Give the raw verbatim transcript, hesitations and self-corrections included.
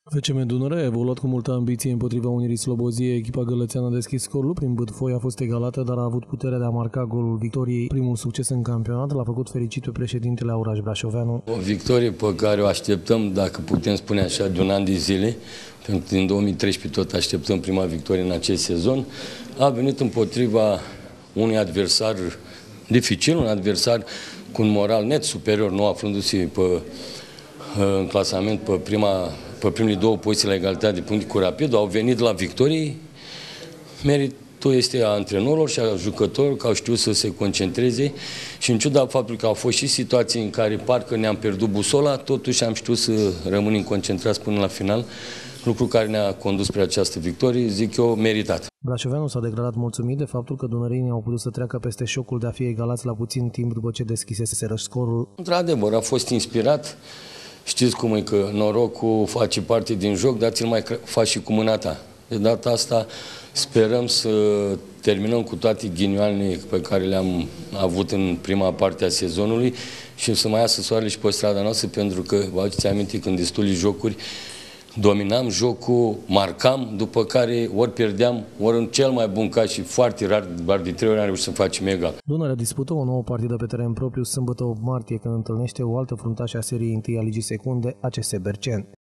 F C M Dunăre a evoluat cu multă ambiție împotriva Unirii Slobozia. Echipa gălățeană a deschis scorul, prin bătfoi a fost egalată, dar a avut puterea de a marca golul victoriei. Primul succes în campionat l-a făcut fericit pe președintele Auraș Brașoveanu. O victorie pe care o așteptăm, dacă putem spune așa, de un an de zile, pentru că din două mii treisprezece tot așteptăm prima victorie în acest sezon. A venit împotriva unui adversar dificil, un adversar cu un moral net superior, nu aflându-se pe, în clasament pe prima pe primele două poziții la egalitate de puncte cu Rapid, au venit la victorii. Meritul este a antrenorilor și a jucătorilor, că au știut să se concentreze și în ciuda faptului că au fost și situații în care parcă ne-am pierdut busola, totuși am știut să rămânem concentrați până la final, lucru care ne-a condus spre această victorie, zic eu, meritat. Brașoveanu s-a declarat mulțumit de faptul că dunărenii au putut să treacă peste șocul de a fi egalați la puțin timp după ce deschiseseră scorul. Într-adevăr, a fost inspirat. Știți cum e, că norocul face parte din joc, dar ți-l mai faci și cu mâna ta. De data asta sperăm să terminăm cu toate ghinioanele pe care le-am avut în prima parte a sezonului și să mai iasă soarele și pe strada noastră, pentru că, vă aduceți aminte, când destule jocuri, dominam jocul, marcam, după care ori pierdeam, ori în cel mai bun caz și foarte rar, doar de trei ori am reușit să facem egal. Dunărea dispută o nouă partidă pe teren propriu sâmbătă opt martie, când întâlnește o altă fruntașă a seriei întâi a Ligii Secunde, A C S Berceni.